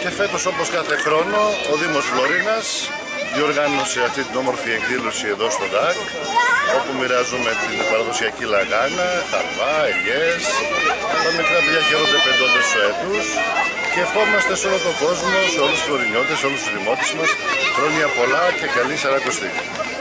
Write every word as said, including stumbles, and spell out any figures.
Και φέτος, όπως κάθε χρόνο, ο Δήμος Φλωρίνας διοργάνωσε αυτή την όμορφη εκδήλωση εδώ στο ΔΑΚ, όπου μοιράζουμε την παραδοσιακή λαγάνα, χαλβά, ελιές. Τα μικρά παιδιά χαίρονται πεντώντας του έτους και ευχόμαστε σε όλο τον κόσμο, σε όλους τους φλωρινιώτες, σε όλους τους δημότες μας, χρόνια πολλά και καλή Σαρακοστή.